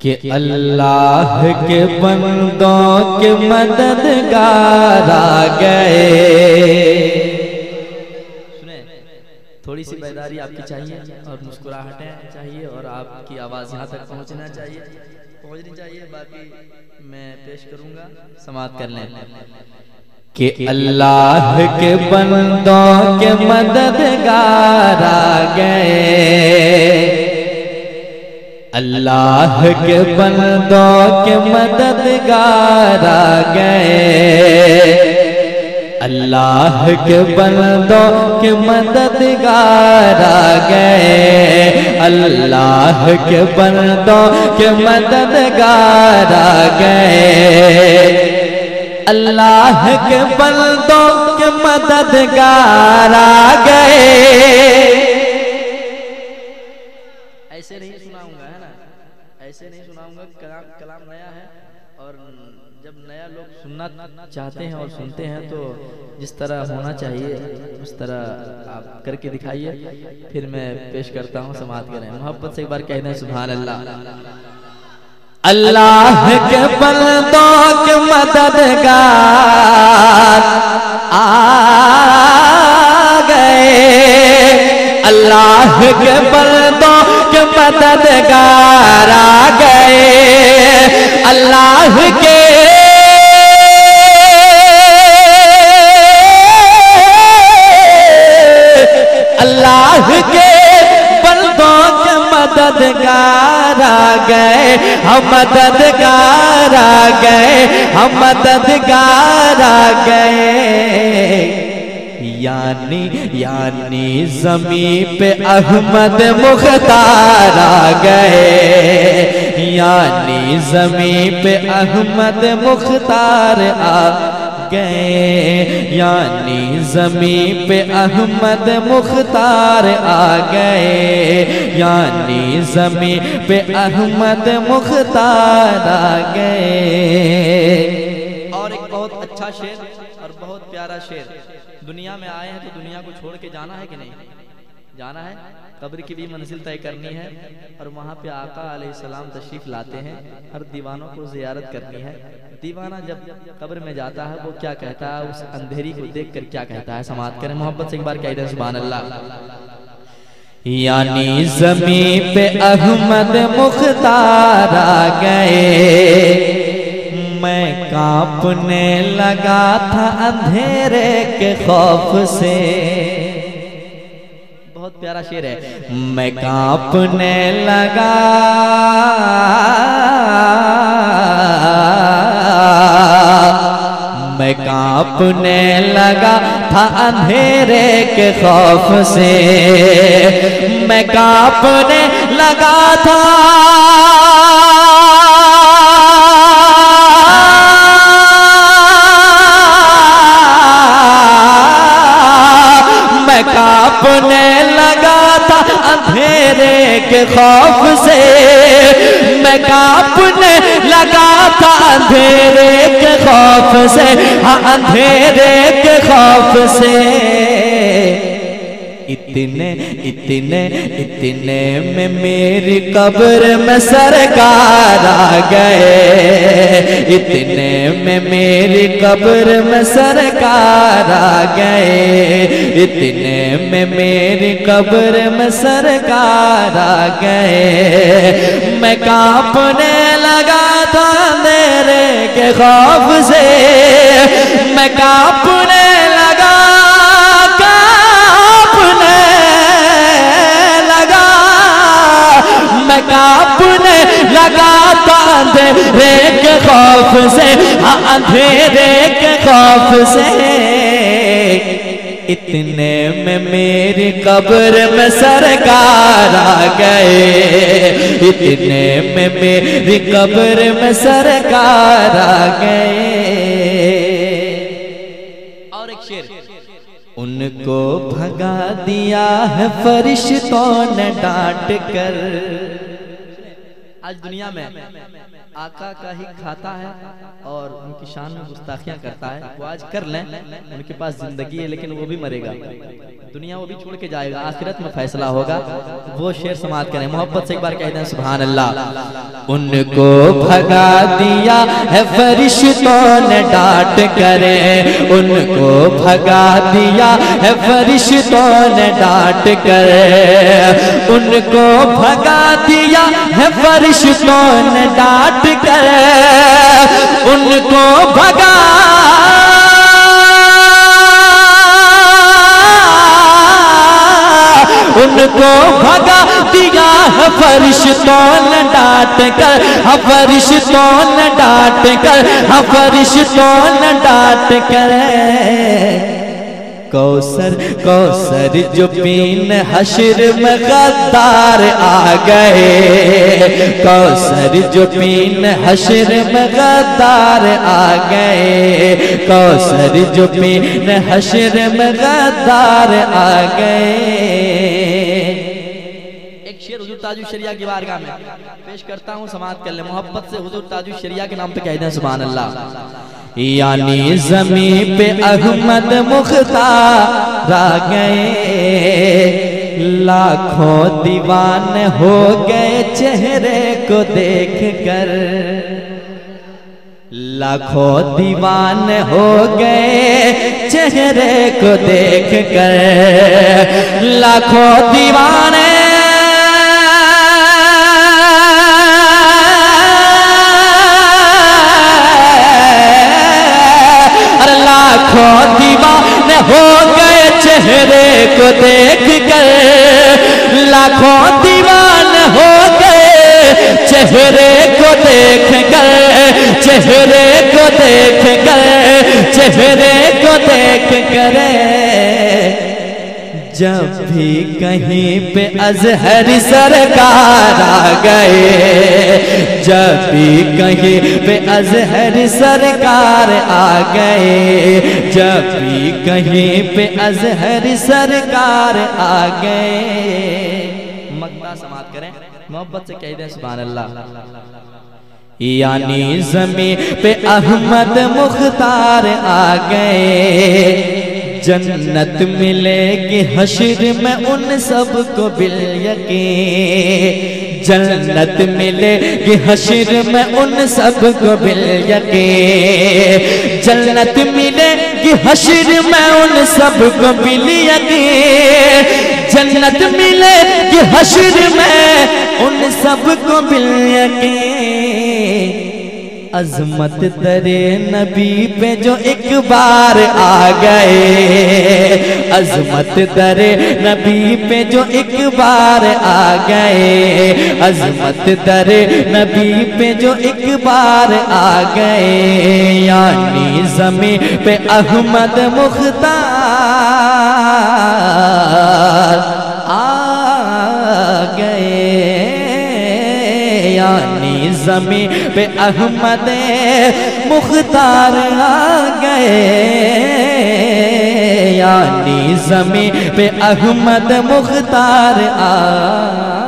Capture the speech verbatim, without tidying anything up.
کہ اللہ کے بندوں کے مددگار آ گئے. سنیں، تھوڑی سی بیداری آپ کی چاہیے اور مسکراہٹیں چاہیے اور آپ کی آواز یہاں تک پہنچنا چاہیے پہنچنی چاہیے باقی میں پیش کروں گا، سماعت کر لیں. کہ اللہ کے بندوں کے مددگار آ گئے، اللہ کے بندوں کے مددگار آ گئے، اللہ کے بندوں کے مددگار آ گئے، اللہ کے بندوں کے مددگار آ گئے، اللہ کے بندوں کے مددگار آ گئے. ایسے نہیں سناؤں گا، ہے نا، ایسے نہیں سناؤں گا. کلام کلام نیا ہے اور جب نیا لوگ سننا چاہتے ہیں اور سنتے ہیں تو جس طرح ہونا چاہیے اس طرح آپ کر کے دکھائیے، پھر میں پیش کرتا ہوں، سماعت کریں. محبت سے ایک بار کہہ دیں سبحان اللہ. اللہ کے بندوں کے مددگار آ گئے، اللہ کے بندوں کے مددگار آ گئے، اللہ کے اللہ کے بندوں کے مددگار آ گئے، ہم مددگار آ گئے، ہم مددگار آ گئے. یعنی یعنی زمین پہ احمد مختار آ گئے، یعنی زمین پہ احمد مختار آ گئے، یعنی زمین پہ احمد مختار آ گئے، یعنی زمین پہ احمد مختار آ گئے. اور ایک بہت اچھا شعر اور بہت پیارا شعر. دنیا میں آئے ہیں تو دنیا کو چھوڑ کے جانا ہے کہ نہیں؟ جانا ہے. قبر کی بھی منزل طے کرنی ہے اور وہاں پہ آقا علیہ السلام تشریف لاتے ہیں. ہر دیوانوں کو زیارت کرنی ہے. دیوانہ جب قبر میں جاتا ہے وہ کیا کہتا ہے، اس اندھیری کو دیکھ کر کیا کہتا ہے؟ سماعت کریں محبت سے ایک بار کہہ دیں سبحان اللہ. یعنی زمین پہ احمد مختار آ گئے، میں کانپنے لگا تھا اندھیرے کے خوف سے. بہت پیارا شعر ہے. میں کانپنے لگا میں کانپنے لگا تھا اندھیرے کے خوف سے، میں کانپنے لگا تھا میں کانپنے لگا تھا اندھیرے کے خوف سے، میں کانپنے لگا تھا اندھیرے کے خوف سے، ہاں اندھیرے کے خوف سے. اتنے اتنے اتنے میں میری قبر میں سرکار آ گئے، اتنے میں میری قبر میں سرکار آ گئے، اتنے میں میری قبر میں سرکار آ گئے. میں کانپنے لگا تھا اندھیرے کے خوف سے، میں کانپنے لگا میں کانپنے لگا تھا اندھیرے کے خوف سے، ہاں اندھیرے کے خوف سے. اتنے میں میری قبر میں سرکار آ گئے، اتنے میں میری قبر میں سرکار آ گئے. اور ایک شعر. ان کو بھگا دیا ہے فرشتوں نے ڈانٹ کر. آج دنیا میں آقا کا ہی کھاتا ہے اور ان کی شان میں گستاخیاں کرتا ہے، وہ آج کر لیں، ان کے پاس زندگی ہے لیکن وہ بھی مرے گا، دنیا وہ بھی چھوڑ کے جائے گا، آخرت میں فیصلہ ہوگا۔ وہ شعر سماعت کریں، محبت سے ایک بار کہہ دیں سبحان اللہ۔ ان کو بھگا دیا ہے فرشتوں نے ڈانٹ کر، ان کو بھگا دیا ہے فرشتوں نے ڈانٹ کر، ان کو بھگا دیا ہے فرشتوں نے ڈانٹ کر، ان کو بھگا ان کو بھگا دیا ہے فرشتوں نے ڈانٹ کر، فرشتوں نے ڈانٹ کر، فرشتوں نے ڈانٹ کر۔ کوثر کوثر جو پین حشر میں غدار آ گئے، کوثر جو پین حشر میں غدار آ گئے، کوثر جو پین حشر میں غدار آ گئے۔ ایک شعر حضور تاج الشریعہ کی بارگاہ میں پیش کرتا ہوں، سماعت کر لیں، محبت سے حضور تاج الشریعہ کے نام پہ کہہ دیں سبحان اللہ۔ یعنی زمین پہ احمد مختار آ گئے، لاکھوں دیوان ہو گئے چہرے کو دیکھ کر، لاکھوں دیوان ہو گئے چہرے کو دیکھ کر، لاکھوں دیوان لاکھوں دیوانے ہو گئے چہرے کو دیکھ کر، لاکھوں دیوانے ہو گئے چہرے کو دیکھ کر، چہرے کو دیکھ کر، چہرے کو دیکھ کر۔ جب بھی کہیں پہ اظہر سرکار آ گئے، جب بھی کہیں پہ اظہر سرکار آ گئے، جب بھی کہیں پہ اظہر سرکار آ گئے۔ مقطع سماعت کریں، محبت سے کہہ دیں سبحان اللہ۔ یعنی زمین پہ احمد مختار آ گئے، جنت ملے گی حشر میں ان سب کو بالیقین، جنت ملے گی حشر میں ان سب کو بالیقین، جنت ملے گی حشر میں ان سب کو بالیقین، جنت ملے گی حشر میں ان سب کو بالیقین۔ عظمت در نبی پہ جو ایک بار آ گئے، عظمت در نبی پہ جو ایک بار آ گئے، عظمت در نبی پہ جو ایک بار آ گئے، یعنی زمین پہ احمد مختار آ گئے، یعنی زمین پہ احمد مختار آ گئے، یعنی زمین پہ احمد مختار آ